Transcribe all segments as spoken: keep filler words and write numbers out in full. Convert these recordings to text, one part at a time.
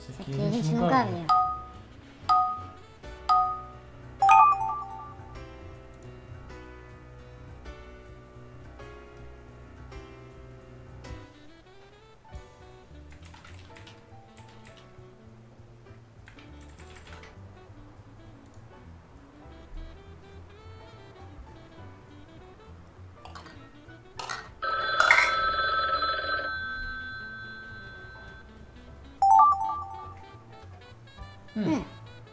Esse Esse aqui aqui a gente nunca viu. Hum.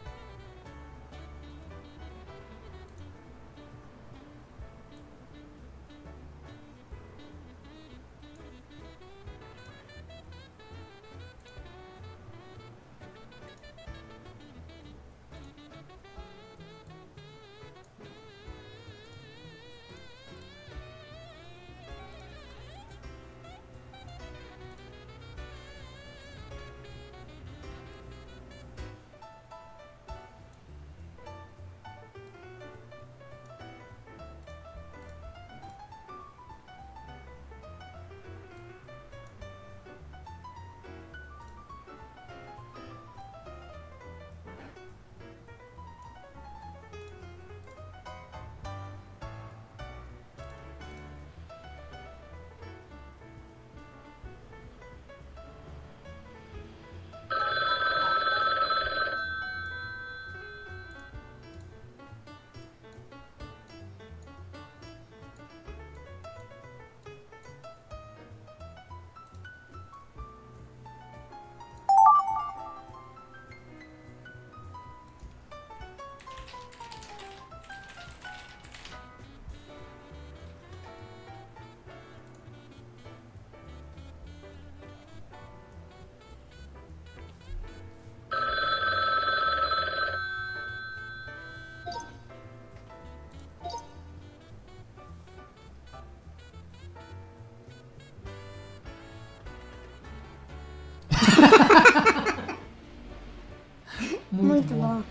Muito, Muito bom. bom.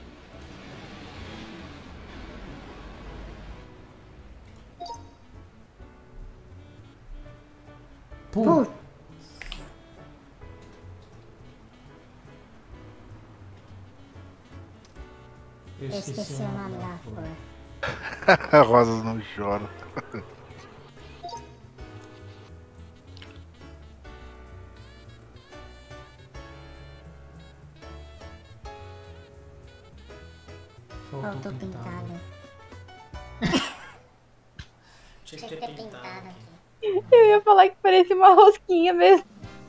Pô. Putz, Eu eu esqueci, esqueci o nome da flor. Rosas não choram. Faltou, Faltou pintado. pintado. Tinha Tinha que que ter ter pintado. pintado aqui. Eu ia falar que parecia uma rosquinha mesmo.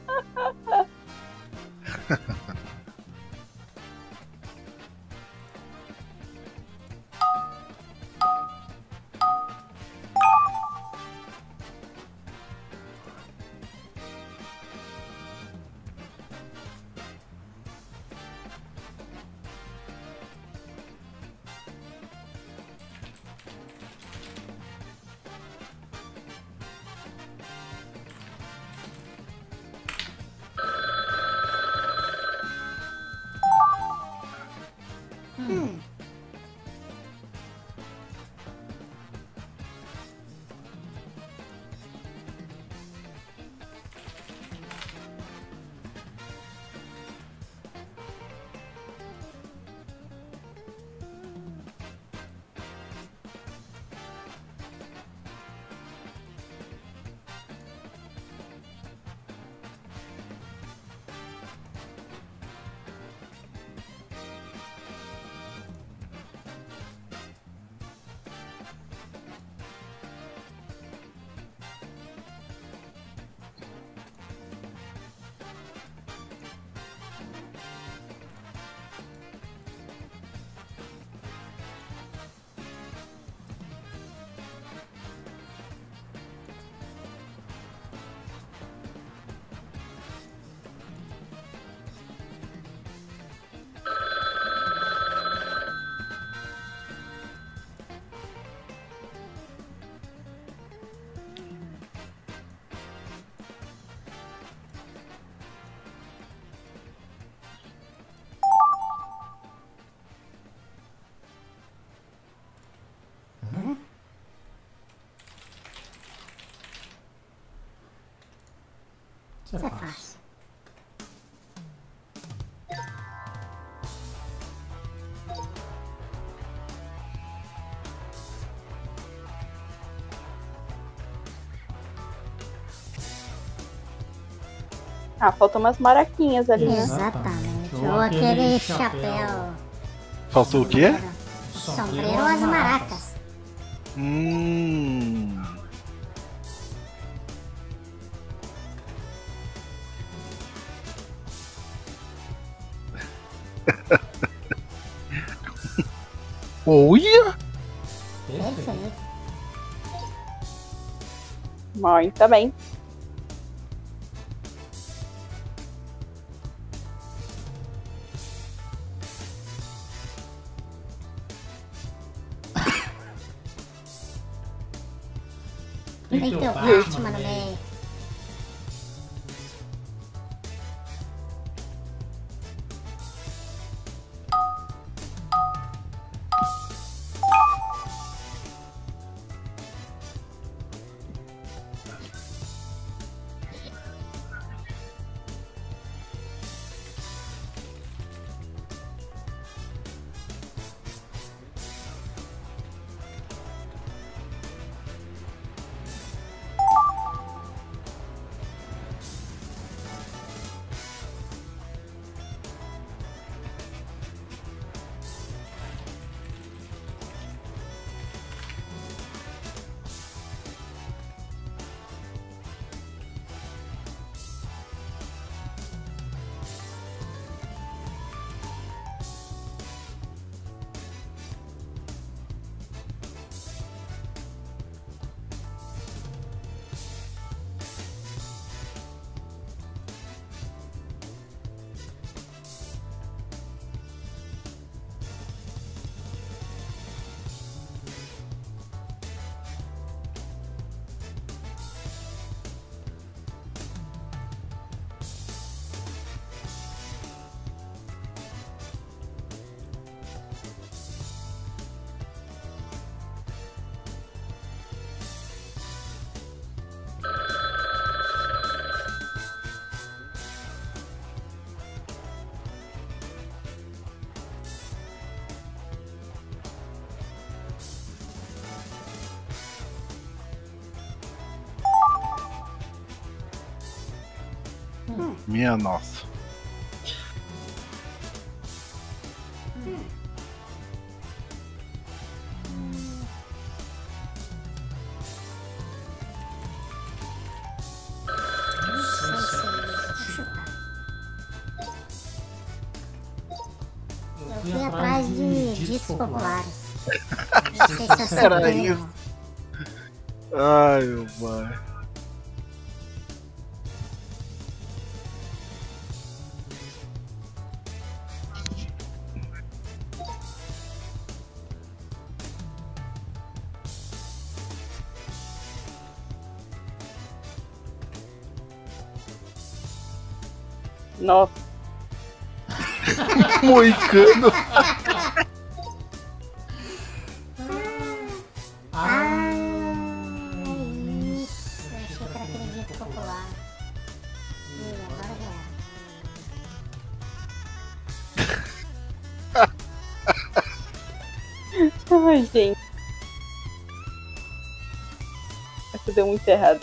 Hum. Isso é Isso é fácil. fácil. Ah, faltam umas maraquinhas ali, né? Exatamente. Ou Ou aquele aquele chapéu. chapéu. Faltou o quê? Sombreiro ou as maracas. Hum. Olha! Perfeito. Perfeito. Muito bem. Tem que ter o Batman Batman no meio. Minha nossa. Eu fui atrás de ditos populares. Não sei se eu Era acertei. isso. Ai, meu pai. Nossa. Moicano. Ah, isso. Eu achei que era aquele dito popular. Ih, agora já era. Ai, gente. Essa deu muito errado.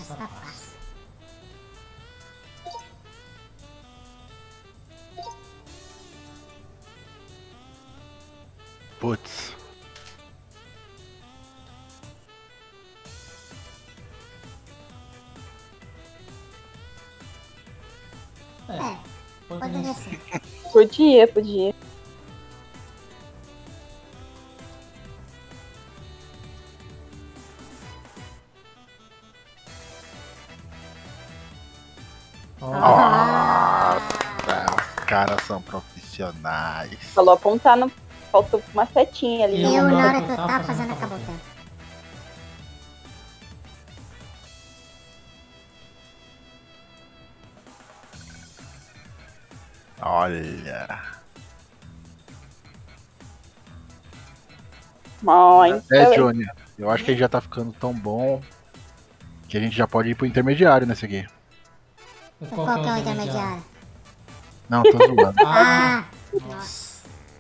Essa tá fácil. Putz. É, poderia ser. Podia, podia. Ó, Nossa, os caras são profissionais. Falou apontar, no... faltou uma setinha ali. Eu, Eu, na na hora hora que que eu eu tava tava fazendo fazendo, acabou acabou o tempo. Olha. Muito É, bem. Johnny, eu acho que ele já tá ficando tão bom que a gente já pode ir pro intermediário nesse aqui. qual Qual que que é é o o intermediário? intermediário? Não, tô zoando. Ah, Ah, nossa.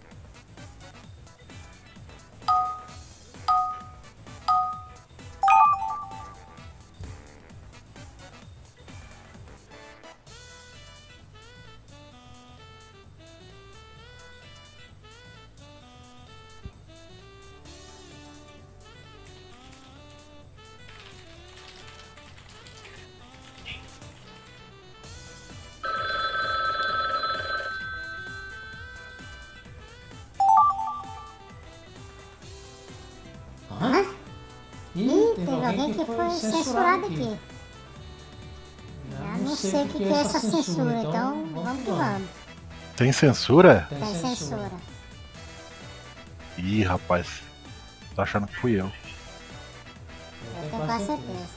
Hã? Ih, ih, teve alguém que foi censurado aqui. Eu não sei o que, que é essa censura, então vamos que vamos. Tem censura? Tem Tem censura. censura. Ih, rapaz. Tô achando que fui eu. Eu tenho quase certeza.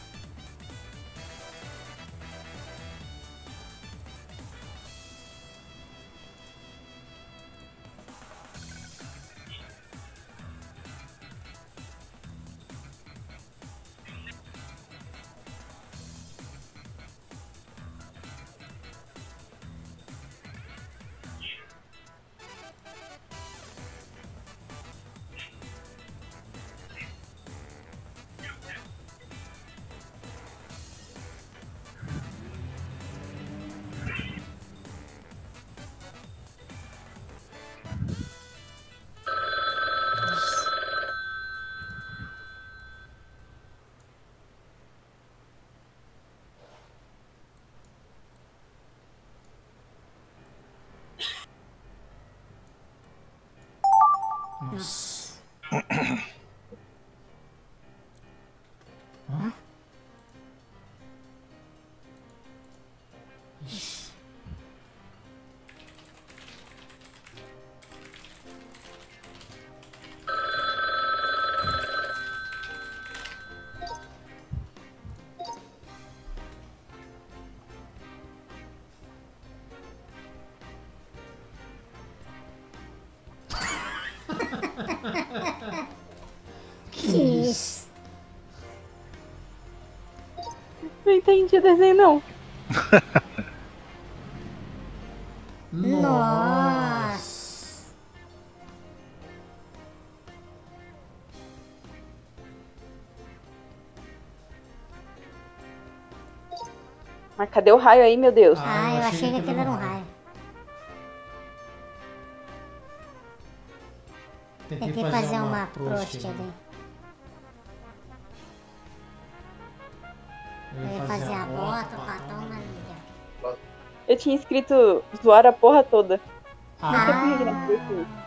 Nossa. Hã? Ixi. Que isso? Não entendi o desenho, não. Nossa. Mas cadê o raio aí, meu Deus? Ah, eu achei que aquilo era um raio. Tem que fazer uma prost ali. Eu ia fazer a bota, o batom, mas não deu. Eu tinha escrito zoar a porra toda. Ah, Não sei por que não foi isso.